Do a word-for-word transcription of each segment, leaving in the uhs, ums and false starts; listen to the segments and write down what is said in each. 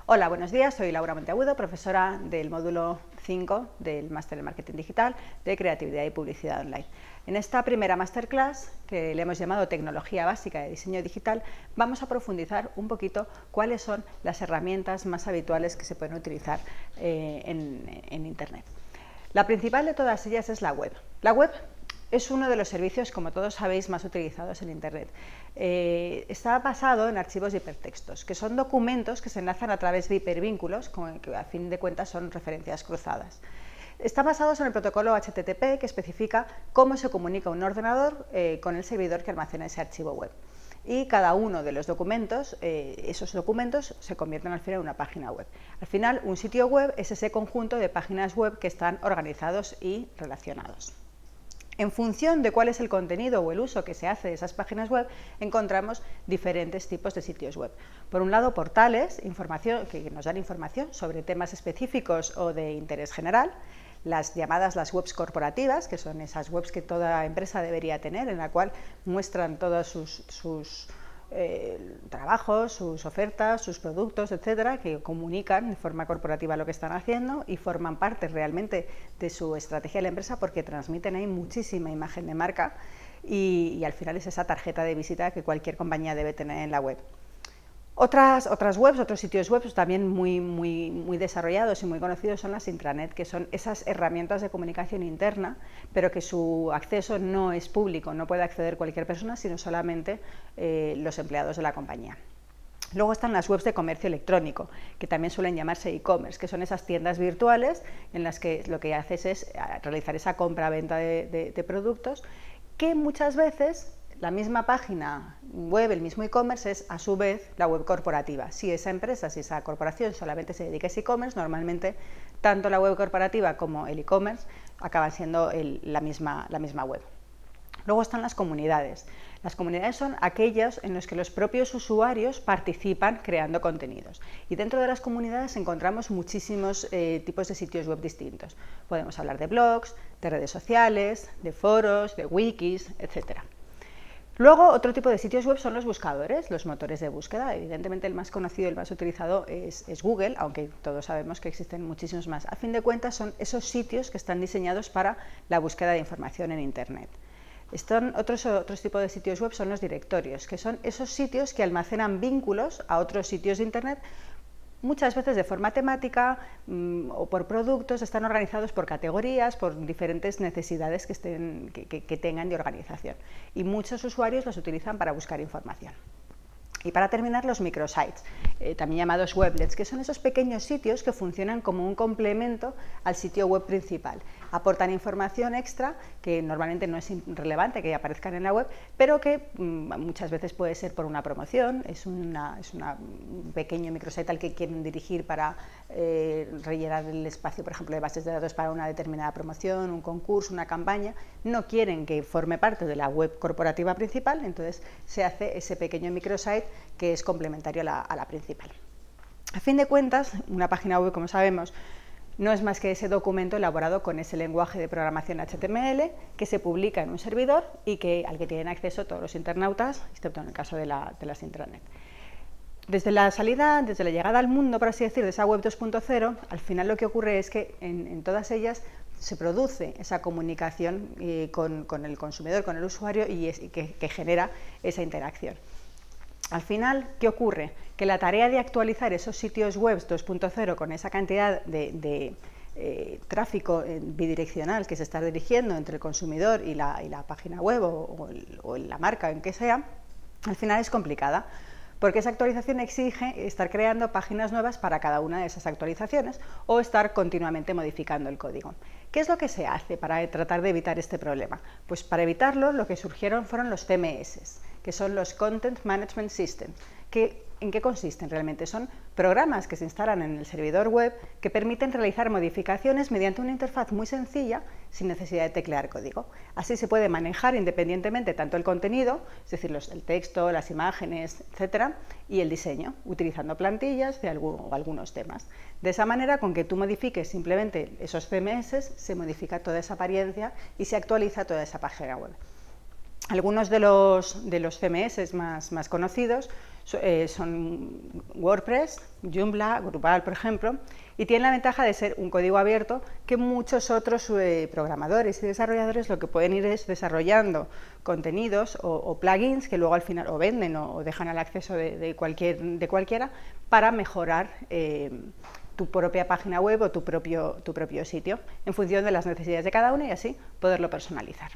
Hola, buenos días, soy Laura Monteagudo, profesora del módulo cinco del Máster en Marketing Digital de Creatividad y Publicidad Online. En esta primera Masterclass, que le hemos llamado Tecnología Básica de Diseño Digital, vamos a profundizar un poquito cuáles son las herramientas más habituales que se pueden utilizar eh, en, en Internet. La principal de todas ellas es la web. La web es uno de los servicios, como todos sabéis, más utilizados en Internet. Eh, está basado en archivos de hipertextos, que son documentos que se enlazan a través de hipervínculos, que a fin de cuentas son referencias cruzadas. Está basado en el protocolo H T T P, que especifica cómo se comunica un ordenador eh, con el servidor que almacena ese archivo web. Y cada uno de los documentos, eh, esos documentos se convierten al final en una página web. Al final, un sitio web es ese conjunto de páginas web que están organizados y relacionados. En función de cuál es el contenido o el uso que se hace de esas páginas web, encontramos diferentes tipos de sitios web. Por un lado, portales información, que nos dan información sobre temas específicos o de interés general, las llamadas las webs corporativas, que son esas webs que toda empresa debería tener, en la cual muestran todos sus, sus eh, trabajos, sus ofertas, sus productos, etcétera, que comunican de forma corporativa lo que están haciendo y forman parte realmente de su estrategia de la empresa, porque transmiten ahí muchísima imagen de marca y, y al final es esa tarjeta de visita que cualquier compañía debe tener en la web. Otras, otras webs, otros sitios web también muy, muy, muy desarrollados y muy conocidos son las intranet, que son esas herramientas de comunicación interna, pero que su acceso no es público, no puede acceder cualquier persona, sino solamente eh, los empleados de la compañía. Luego están las webs de comercio electrónico, que también suelen llamarse e-commerce, que son esas tiendas virtuales en las que lo que haces es realizar esa compra-venta de, de, de productos, que muchas veces la misma página web, el mismo e-commerce, es a su vez la web corporativa. Si esa empresa, si esa corporación solamente se dedica a ese e-commerce, normalmente tanto la web corporativa como el e-commerce acaban siendo el, la, misma, la misma web. Luego están las comunidades. Las comunidades son aquellas en las que los propios usuarios participan creando contenidos. Y dentro de las comunidades encontramos muchísimos eh, tipos de sitios web distintos. Podemos hablar de blogs, de redes sociales, de foros, de wikis, etcétera. Luego, otro tipo de sitios web son los buscadores, los motores de búsqueda. Evidentemente, el más conocido y el más utilizado es, es Google, aunque todos sabemos que existen muchísimos más. A fin de cuentas, son esos sitios que están diseñados para la búsqueda de información en Internet. Están otros, otros tipos de sitios web son los directorios, que son esos sitios que almacenan vínculos a otros sitios de Internet, muchas veces de forma temática mmm, o por productos, están organizados por categorías, por diferentes necesidades que, estén, que, que, que tengan de organización. Y muchos usuarios los utilizan para buscar información. Y para terminar, los microsites, eh, también llamados weblets, que son esos pequeños sitios que funcionan como un complemento al sitio web principal. Aportan información extra que normalmente no es relevante que aparezcan en la web, pero que mmm, muchas veces puede ser por una promoción, es, una, es una, un pequeño microsite al que quieren dirigir para eh, rellenar el espacio, por ejemplo, de bases de datos para una determinada promoción, un concurso, una campaña. No quieren que forme parte de la web corporativa principal, entonces se hace ese pequeño microsite que es complementario a la, a la principal. A fin de cuentas, una página web, como sabemos, no es más que ese documento elaborado con ese lenguaje de programación H T M L que se publica en un servidor y que, al que tienen acceso todos los internautas, excepto en el caso de, la, de las intranet. Desde la salida, desde la llegada al mundo, por así decir, de esa web dos punto cero, al final lo que ocurre es que en, en todas ellas se produce esa comunicación eh, con, con el consumidor, con el usuario, y, es, y que, que genera esa interacción. Al final, ¿qué ocurre? Que la tarea de actualizar esos sitios web dos punto cero con esa cantidad de, de eh, tráfico eh, bidireccional que se está dirigiendo entre el consumidor y la, y la página web o, o, el, o la marca en que sea, al final es complicada, porque esa actualización exige estar creando páginas nuevas para cada una de esas actualizaciones o estar continuamente modificando el código. ¿Qué es lo que se hace para tratar de evitar este problema? Pues para evitarlo, lo que surgieron fueron los C M S, que son los Content Management Systems, que ¿en qué consisten realmente? Son programas que se instalan en el servidor web que permiten realizar modificaciones mediante una interfaz muy sencilla sin necesidad de teclear código. Así se puede manejar independientemente tanto el contenido, es decir, los, el texto, las imágenes, etcétera, y el diseño, utilizando plantillas de algún, o algunos temas. De esa manera, con que tú modifiques simplemente esos C M S, se modifica toda esa apariencia y se actualiza toda esa página web. Algunos de los, de los C M S más, más conocidos eh, son WordPress, Joomla, Drupal, por ejemplo, y tienen la ventaja de ser un código abierto que muchos otros eh, programadores y desarrolladores lo que pueden ir es desarrollando contenidos o, o plugins que luego al final o venden o, o dejan al acceso de, de, cualquier, de cualquiera para mejorar eh, tu propia página web o tu propio, tu propio sitio en función de las necesidades de cada uno y así poderlo personalizar.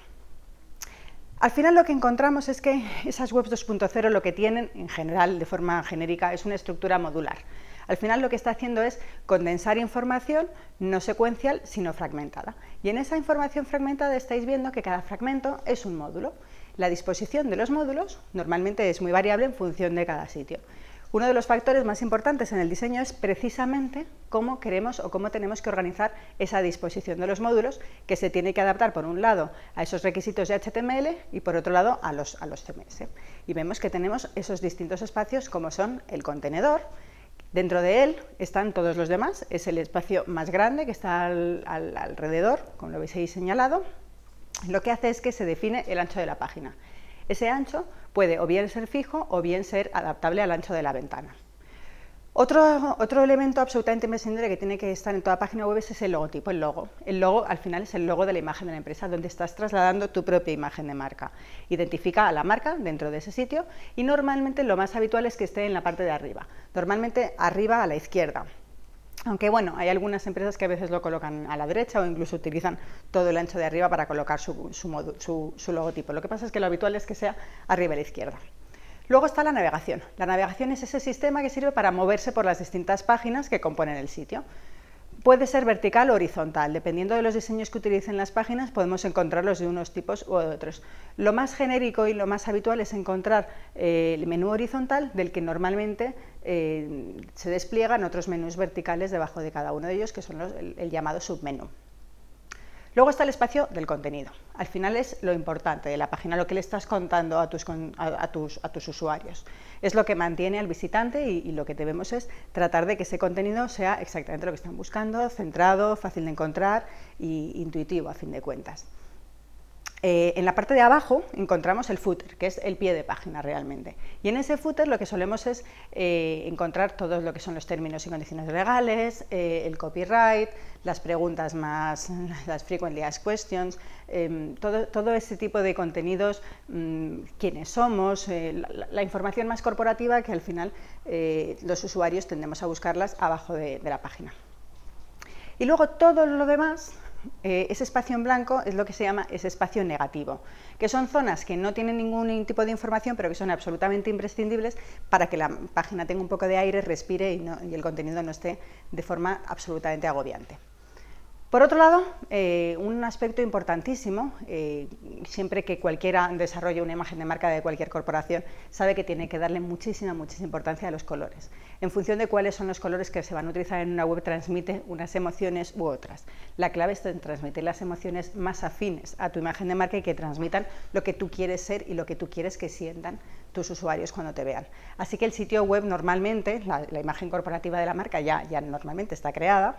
Al final lo que encontramos es que esas webs dos punto cero lo que tienen, en general, de forma genérica, es una estructura modular. Al final lo que está haciendo es condensar información no secuencial, sino fragmentada. Y en esa información fragmentada estáis viendo que cada fragmento es un módulo. La disposición de los módulos normalmente es muy variable en función de cada sitio. Uno de los factores más importantes en el diseño es precisamente cómo queremos o cómo tenemos que organizar esa disposición de los módulos, que se tiene que adaptar por un lado a esos requisitos de H T M L y por otro lado a los, a los C M S. Y vemos que tenemos esos distintos espacios como son el contenedor. Dentro de él están todos los demás, es el espacio más grande que está al, al, alrededor, como lo veis ahí señalado. Lo que hace es que se define el ancho de la página. Ese ancho puede o bien ser fijo o bien ser adaptable al ancho de la ventana. Otro, otro elemento absolutamente imprescindible que tiene que estar en toda página web es el logotipo, el logo. El logo al final es el logo de la imagen de la empresa, donde estás trasladando tu propia imagen de marca. Identifica a la marca dentro de ese sitio y normalmente lo más habitual es que esté en la parte de arriba, normalmente arriba a la izquierda. Aunque bueno, hay algunas empresas que a veces lo colocan a la derecha o incluso utilizan todo el ancho de arriba para colocar su, su, modu, su, su logotipo. Lo que pasa es que lo habitual es que sea arriba a la izquierda. Luego está la navegación. La navegación es ese sistema que sirve para moverse por las distintas páginas que componen el sitio. Puede ser vertical o horizontal, dependiendo de los diseños que utilicen las páginas podemos encontrarlos de unos tipos u otros. Lo más genérico y lo más habitual es encontrar eh, el menú horizontal del que normalmente eh, se despliegan otros menús verticales debajo de cada uno de ellos, que son los, el, el llamado submenú. Luego está el espacio del contenido. Al final es lo importante de la página, lo que le estás contando a tus, a, a tus, a tus usuarios. Es lo que mantiene al visitante y, y lo que debemos es tratar de que ese contenido sea exactamente lo que están buscando, centrado, fácil de encontrar e intuitivo a fin de cuentas. Eh, en la parte de abajo encontramos el footer, que es el pie de página realmente. Y en ese footer lo que solemos es eh, encontrar todo lo que son los términos y condiciones legales, eh, el copyright, las preguntas más, las frequently asked questions, eh, todo, todo ese tipo de contenidos, mmm, quiénes somos, eh, la, la información más corporativa que al final eh, los usuarios tendemos a buscarlas abajo de, de la página. Y luego todo lo demás, Eh, ese espacio en blanco es lo que se llama ese espacio negativo, que son zonas que no tienen ningún tipo de información, pero que son absolutamente imprescindibles para que la página tenga un poco de aire, respire y, no, y el contenido no esté de forma absolutamente agobiante. Por otro lado, eh, un aspecto importantísimo, eh, siempre que cualquiera desarrolle una imagen de marca de cualquier corporación, sabe que tiene que darle muchísima, muchísima importancia a los colores. En función de cuáles son los colores que se van a utilizar en una web, transmite unas emociones u otras. La clave es en transmitir las emociones más afines a tu imagen de marca y que transmitan lo que tú quieres ser y lo que tú quieres que sientan tus usuarios cuando te vean. Así que el sitio web normalmente, la, la imagen corporativa de la marca ya, ya normalmente está creada,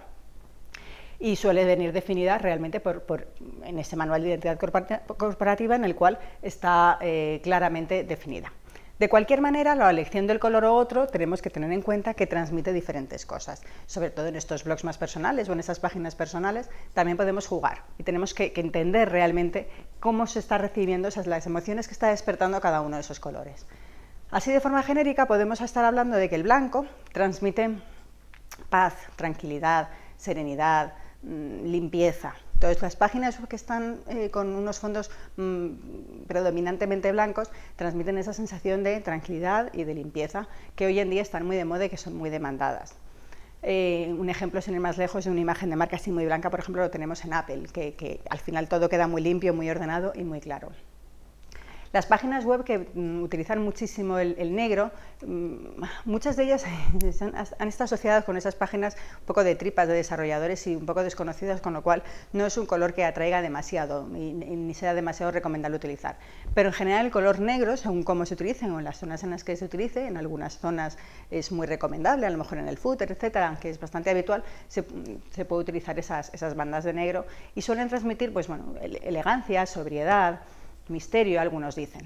y suele venir definida realmente por, por, en ese manual de identidad corporativa en el cual está eh, claramente definida. De cualquier manera, la elección del color o otro tenemos que tener en cuenta que transmite diferentes cosas, sobre todo en estos blogs más personales o en esas páginas personales también podemos jugar y tenemos que, que entender realmente cómo se está recibiendo esas las emociones que está despertando cada uno de esos colores. Así de forma genérica podemos estar hablando de que el blanco transmite paz, tranquilidad, serenidad, limpieza. Entonces las páginas que están eh, con unos fondos mmm, predominantemente blancos transmiten esa sensación de tranquilidad y de limpieza que hoy en día están muy de moda y que son muy demandadas. Eh, un ejemplo, sin ir más lejos, de una imagen de marca así muy blanca, por ejemplo, lo tenemos en Apple, que, que al final todo queda muy limpio, muy ordenado y muy claro. Las páginas web que mm, utilizan muchísimo el, el negro, mmm, muchas de ellas han, han estado asociadas con esas páginas un poco de tripas de desarrolladores y un poco desconocidas, con lo cual no es un color que atraiga demasiado y, y ni sea demasiado recomendable utilizar. Pero en general el color negro, según cómo se utilice o en las zonas en las que se utilice, en algunas zonas es muy recomendable, a lo mejor en el footer, etcétera, que es bastante habitual, se, se puede utilizar esas, esas bandas de negro y suelen transmitir pues, bueno, elegancia, sobriedad, misterio, algunos dicen.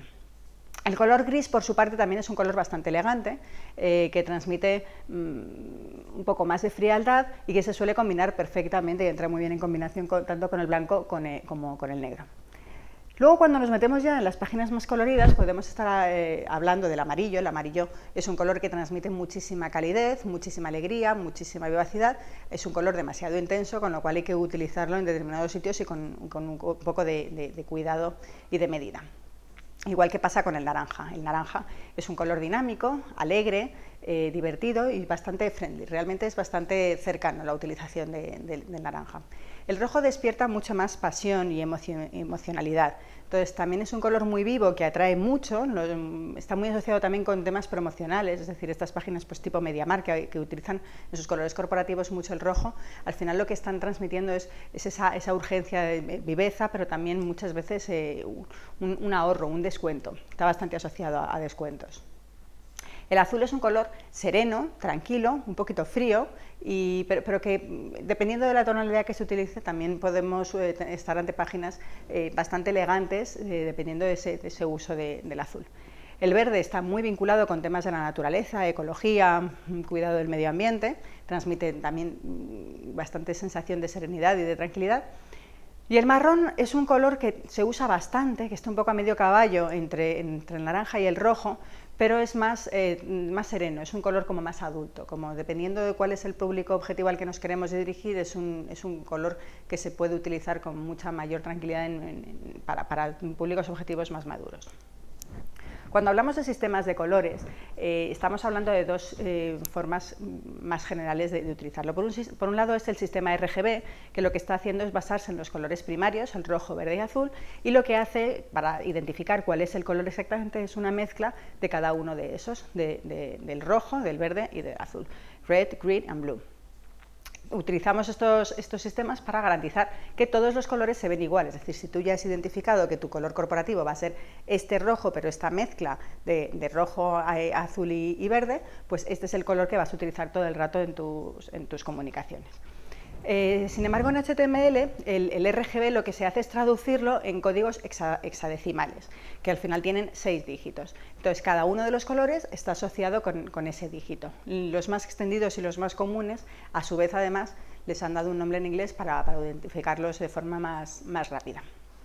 El color gris, por su parte, también es un color bastante elegante, eh, que transmite mmm, un poco más de frialdad y que se suele combinar perfectamente y entra muy bien en combinación con, tanto con el blanco con, eh, como con el negro. Luego, cuando nos metemos ya en las páginas más coloridas, podemos estar eh, hablando del amarillo. El amarillo es un color que transmite muchísima calidez, muchísima alegría, muchísima vivacidad. Es un color demasiado intenso, con lo cual hay que utilizarlo en determinados sitios y con, con un poco de, de, de cuidado y de medida. Igual que pasa con el naranja. El naranja es un color dinámico, alegre, eh, divertido y bastante friendly. Realmente es bastante cercano la utilización de, de, del naranja. El rojo despierta mucho más pasión y emoción, emocionalidad. Entonces también es un color muy vivo que atrae mucho, lo, está muy asociado también con temas promocionales, es decir, estas páginas pues, tipo MediaMarkt que, que utilizan en sus colores corporativos mucho el rojo, al final lo que están transmitiendo es, es esa, esa urgencia de viveza, pero también muchas veces eh, un, un ahorro, un descuento, está bastante asociado a, a descuentos. El azul es un color sereno, tranquilo, un poquito frío, y, pero, pero que dependiendo de la tonalidad que se utilice también podemos eh, estar ante páginas eh, bastante elegantes eh, dependiendo de ese, de ese uso de, del azul. El verde está muy vinculado con temas de la naturaleza, ecología, cuidado del medio ambiente, transmite también bastante sensación de serenidad y de tranquilidad. Y el marrón es un color que se usa bastante, que está un poco a medio caballo entre, entre el naranja y el rojo, pero es más, eh, más sereno, es un color como más adulto, como dependiendo de cuál es el público objetivo al que nos queremos dirigir, es un, es un color que se puede utilizar con mucha mayor tranquilidad en, en, para, para públicos objetivos más maduros. Cuando hablamos de sistemas de colores, eh, estamos hablando de dos eh, formas más generales de, de utilizarlo. Por un, por un lado es el sistema R G B, que lo que está haciendo es basarse en los colores primarios, el rojo, verde y azul, y lo que hace para identificar cuál es el color exactamente es una mezcla de cada uno de esos, de, de, del rojo, del verde y del azul, red, green and blue. Utilizamos estos, estos sistemas para garantizar que todos los colores se ven igual, es decir, si tú ya has identificado que tu color corporativo va a ser este rojo, pero esta mezcla de, de rojo, azul y, y verde, pues este es el color que vas a utilizar todo el rato en tus, en tus comunicaciones. Eh, sin embargo, en H T M L, el, el R G B lo que se hace es traducirlo en códigos hexa, hexadecimales, que al final tienen seis dígitos. Entonces, cada uno de los colores está asociado con, con ese dígito. Los más extendidos y los más comunes, a su vez, además, les han dado un nombre en inglés para, para identificarlos de forma más, más rápida.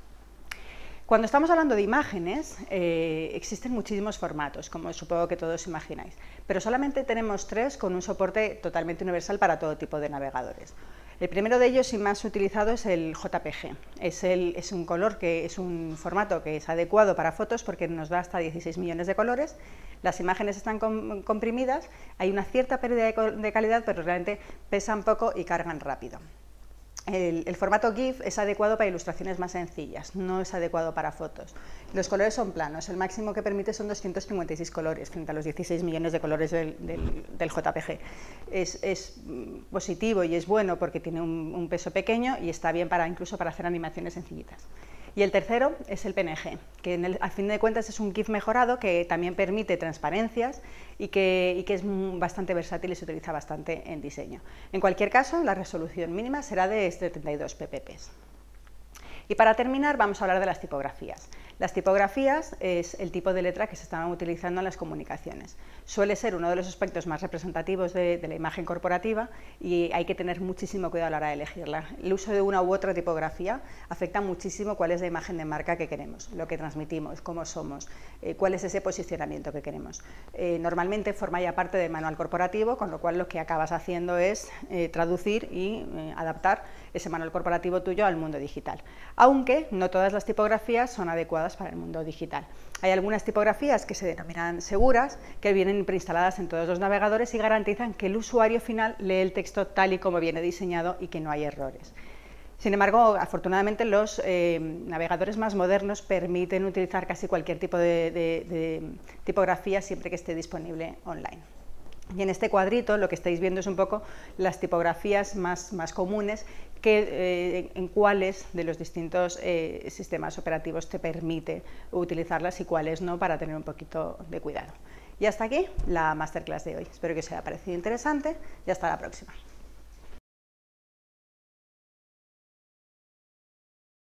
Cuando estamos hablando de imágenes, eh, existen muchísimos formatos, como supongo que todos imagináis, pero solamente tenemos tres con un soporte totalmente universal para todo tipo de navegadores. El primero de ellos y más utilizado es el J P G. Es, el, es un color que es un formato que es adecuado para fotos porque nos da hasta dieciséis millones de colores. Las imágenes están com, comprimidas, hay una cierta pérdida de, de calidad, pero realmente pesan poco y cargan rápido. El, el formato GIF es adecuado para ilustraciones más sencillas, no es adecuado para fotos. Los colores son planos, el máximo que permite son doscientos cincuenta y seis colores frente a los dieciséis millones de colores del, del, del J P G. Es, es positivo y es bueno porque tiene un, un peso pequeño y está bien para, incluso para hacer animaciones sencillitas. Y el tercero es el P N G, que en el, a fin de cuentas es un GIF mejorado que también permite transparencias y que, y que es bastante versátil y se utiliza bastante en diseño. En cualquier caso, la resolución mínima será de setenta y dos píxeles. Y para terminar vamos a hablar de las tipografías. Las tipografías es el tipo de letra que se están utilizando en las comunicaciones. Suele ser uno de los aspectos más representativos de, de la imagen corporativa y hay que tener muchísimo cuidado a la hora de elegirla. El uso de una u otra tipografía afecta muchísimo cuál es la imagen de marca que queremos, lo que transmitimos, cómo somos, eh, cuál es ese posicionamiento que queremos. Eh, normalmente forma ya parte del manual corporativo, con lo cual lo que acabas haciendo es eh, traducir y eh, adaptar ese manual corporativo tuyo al mundo digital. Aunque no todas las tipografías son adecuadas para el mundo digital. Hay algunas tipografías que se denominan seguras, que vienen preinstaladas en todos los navegadores y garantizan que el usuario final lee el texto tal y como viene diseñado y que no hay errores. Sin embargo, afortunadamente los eh, navegadores más modernos permiten utilizar casi cualquier tipo de, de, de tipografía siempre que esté disponible online. Y en este cuadrito lo que estáis viendo es un poco las tipografías más, más comunes que, eh, en cuáles de los distintos eh, sistemas operativos te permite utilizarlas y cuáles no, para tener un poquito de cuidado. Y hasta aquí la masterclass de hoy. Espero que os haya parecido interesante y hasta la próxima.